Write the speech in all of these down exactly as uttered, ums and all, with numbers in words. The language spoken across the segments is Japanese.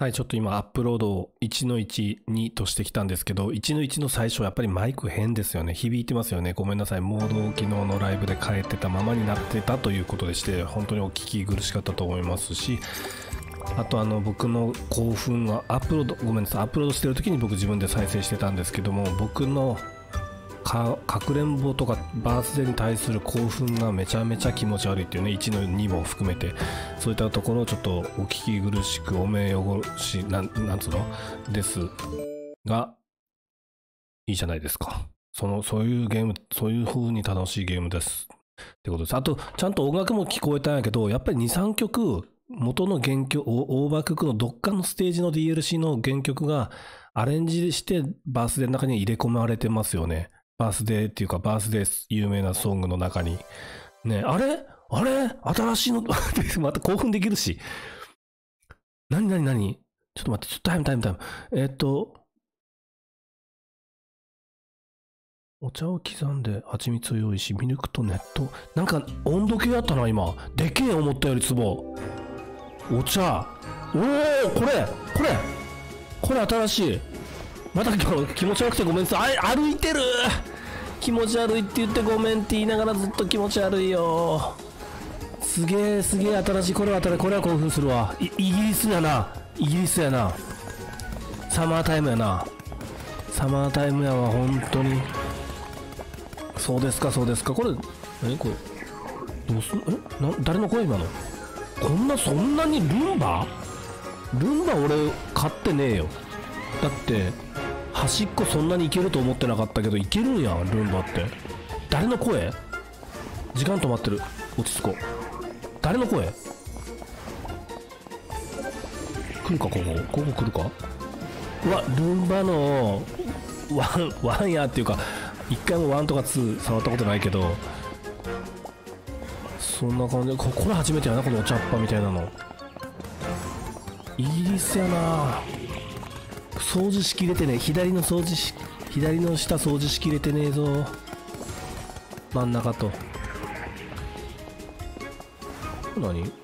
はい、ちょっと今アップロードをいちのいちにとしてきたんですけど、いちのいちの最初はやっぱりマイク変ですよね。響いてますよね。ごめんなさい。モードを昨日のライブで変えてたままになってたということでして、本当にお聞き苦しかったと思いますし、あとあの僕の興奮がアップロード、ごめんなさい、アップロードしてる時に僕自分で再生してたんですけども、僕のかかくれんぼとかバースデーに対する興奮がめちゃめちゃ気持ち悪いっていうね、いちのにも含めて、そういったところをちょっとお聞き苦しくお目汚しなん、なんつうのですが、いいじゃないですか。そのそういうゲーム、そういう風に楽しいゲームですってことです。あとちゃんと音楽も聞こえたんやけど、やっぱりにさんきょく元の原曲、オーバー曲のどっかのステージの ディーエルシー の原曲がアレンジしてバースデーの中に入れ込まれてますよね。バースデーっていうかバースデー有名なソングの中に。ね、あれあれ新しいのまた興奮できるし。なになになにちょっと待って、ちょっとタイムタイムタイム。えっと、お茶を刻んで蜂蜜を用意し、ミルクと熱湯。なんか温度計あったな、今。でけえ思ったより壺。お茶。おおこれこれこれ新しい。また気持ち悪くてごめんなさい。あ、歩いてる気持ち悪いって言ってごめんって言いながらずっと気持ち悪いよ。すげえすげえ新しい。これは新しい。これは興奮するわ。イイギリスやな。イギリスやな。サマータイムやな。サマータイムやわ、本当に。そうですか、そうですか。これ、何これ。どうすんえな誰の声今の。こんな、そんなにルンバルンバ俺買ってねえよ。だって、端っこそんなにいけると思ってなかったけど、いけるんやん、ルンバって。誰の声時間止まってる。落ち着こう。誰の声来るか、ここ。ここ来るか。うわ、ルンバの、ワン、ワンやっていうか、一回もワンとかツー触ったことないけど、そんな感じ。ここれ初めてやな、このお茶っ葉みたいなの。イギリスやな。掃除しきれてねえ。左の掃除し、左の下掃除しきれてねえぞ。真ん中と。何？水？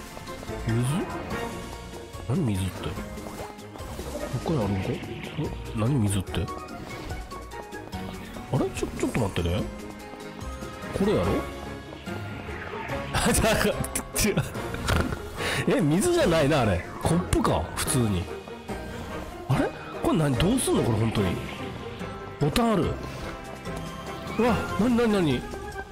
何水って。どっかにあるんか？え？何水って。あれちょ、ちょっと待ってね。これやろ？あ、じゃあ、違う。え、水じゃないな、あれ。コップか、普通に。あれこれ何、どうすんのこれ、本当に。ボタンある。うわ、なになになに。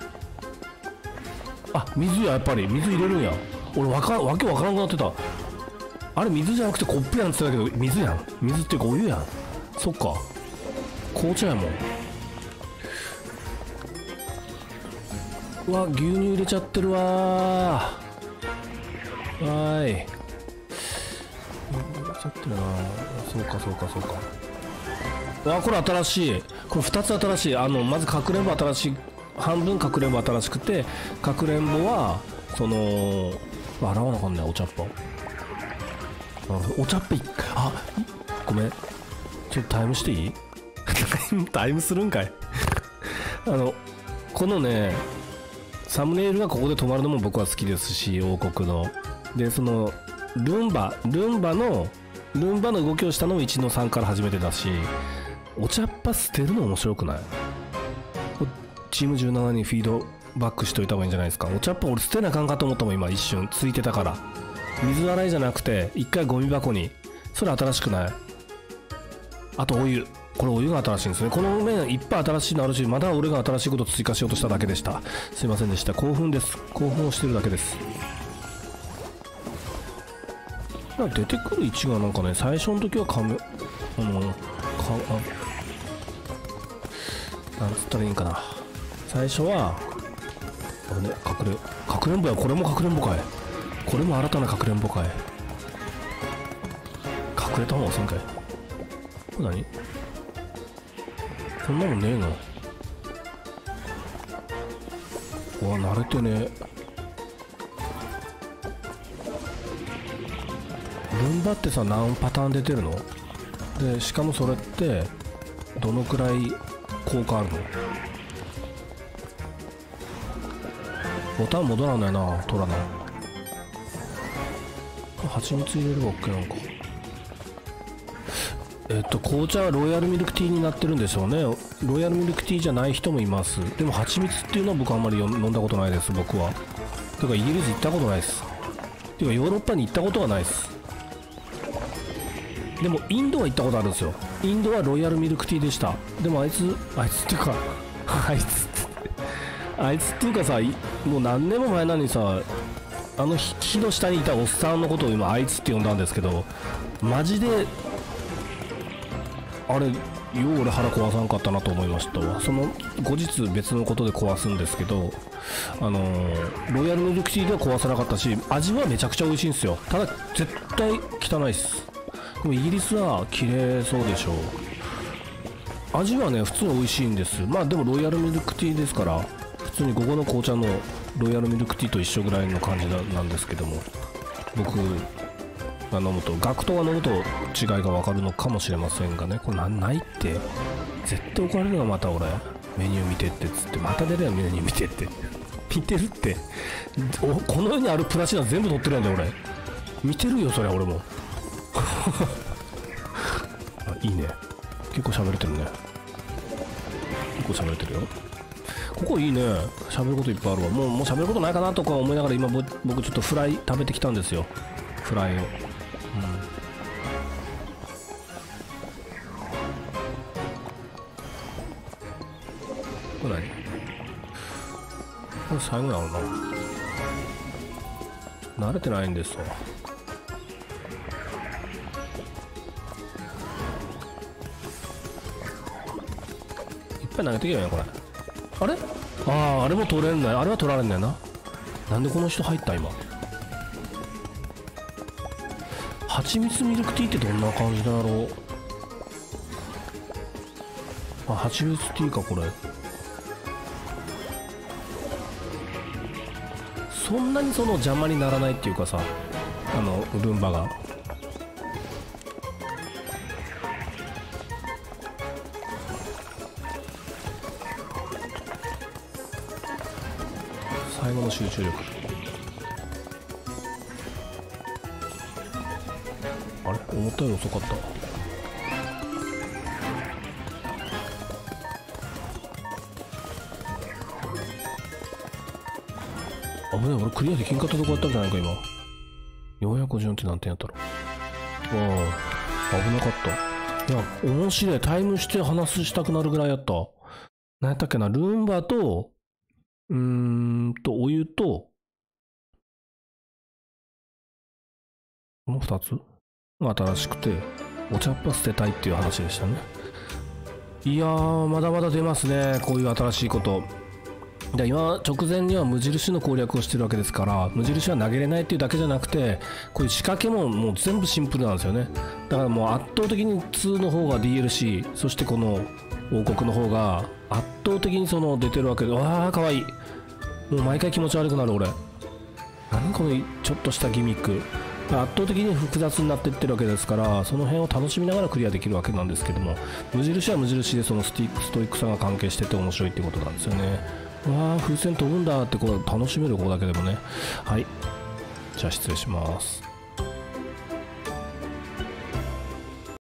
あ、水や、やっぱり。水入れるんや。俺、わか、わけわからんくなってた。あれ、水じゃなくてコップやんって言ってたけど、水やん。水っていうか、お湯やん。そっか。紅茶やもん。うわ、牛乳入れちゃってるわー。わーい。入れちゃってるな。そうか、そうか、そうか。わ、これ新しい。これふたつ新しい。あの、まずかくれんぼ新しい。半分かくれんぼ新しくて、かくれんぼは、その、洗わなあかんねお茶っ葉。お茶っ葉いっかい、あ、ごめん。ちょっとタイムしていいタイムするんかいあの、このね、サムネイルがここで止まるのも僕は好きですし、王国の。で、その、ルンバ、ルンバの、ルンバの動きをしたのもいちのさんから初めてだし、お茶っ葉捨てるの面白くない？チームじゅうななにフィードバックしといた方がいいんじゃないですか。お茶っ葉俺捨てなあかんかと思ったもん、今一瞬。ついてたから。水洗いじゃなくて、一回ゴミ箱に。それ新しくない？あとお湯。これお湯が新しいんですね。この面いっぱい新しいのあるし、まだ俺が新しいこと追加しようとしただけでした。すいませんでした。興奮です。興奮をしてるだけです。出てくる位置がなんかね、最初の時はカメ、あの、か、あ、なんつったらいいんかな。最初は、これね、隠れ、かくれんぼや、これもかくれんぼかい。これも新たなかくれんぼかい。隠れた方が遅いんかい。これ何？こんなのねえの。うわ、慣れてねえ。ルンバってさ、何パターン出てるの？で、しかもそれって、どのくらい効果あるの？ボタン戻らないな、取らない。蜂蜜入れれば OK なのか。 えっと紅茶はロイヤルミルクティーになってるんでしょうね。ロイヤルミルクティーじゃない人もいます。でも蜂蜜っていうのは僕あんまり飲んだことないです。僕はてかイギリス行ったことないです。てかヨーロッパに行ったことはないです。でもインドは行ったことあるんですよ。インドはロイヤルミルクティーでした。でもあいつあいつっていうかあいつあいつっていうかさ、もう何年も前なのにさ、あの木の下にいたおっさんのことを今あいつって呼んだんですけど、マジであれよう俺腹壊さんかったなと思いましたわ。その後日別のことで壊すんですけど、あのー、ロイヤルミルクティーでは壊さなかったし、味はめちゃくちゃ美味しいんですよ。ただ絶対汚いっす。でもイギリスは綺麗そうでしょう。味はね普通に美味しいんです。まあでもロイヤルミルクティーですから、普通にここの紅茶のロイヤルミルクティーと一緒ぐらいの感じなんですけども、僕が飲むと、ガクトが飲むと違いが分かるのかもしれませんがね。これなんないって絶対怒られるのまた俺、メニュー見てってっつって、また出るよメニュー見てって見てるって。おこの世にあるプラチナ全部取ってるやんだ俺。見てるよそれは俺もあいいね、結構喋れてるね。結構喋れてるよ。ここいいね、喋ることいっぱいあるわ。もうもう喋ることないかなとか思いながら今僕ちょっとフライ食べてきたんですよ、フライを。うん、これ何、これ最後なのな。慣れてないんですわ。いっぱい投げてきるよねこれ。あれああ、あれも取れんない。あれは取られんないな。なんでこの人入った今。蜂蜜ミルクティーってどんな感じだろう。あ、蜂蜜ティーかこれ。そんなにその邪魔にならないっていうかさ、あのルンバが。最後の集中力。あれ思ったより遅かった。危ない、俺クリアできんかったとこやったんじゃないか今。よんひゃくごじゅうよんって何点やったろ。ああ危なかった。いや面白い。タイムして話したくなるぐらいやった。何やったっけな、ルンバとうーんとお湯とこのふたつが新しくて、お茶っ葉捨てたいっていう話でしたね。いやーまだまだ出ますね、こういう新しいこと。で今直前には無印の攻略をしてるわけですから、無印は投げれないっていうだけじゃなくて、こういう仕掛けももう全部シンプルなんですよね。だからもう圧倒的ににの方が ディーエルシー、 そしてこの王国の方が圧倒的にその出てるわけで、わあかわいい。もう毎回気持ち悪くなる俺。何このちょっとしたギミック。圧倒的に複雑になっていってるわけですから、その辺を楽しみながらクリアできるわけなんですけども、無印は無印でそのスティックストイックさが関係してて面白いってことなんですよね。わあ風船飛ぶんだってこう楽しめる方だけでもね。はい、じゃあ失礼します。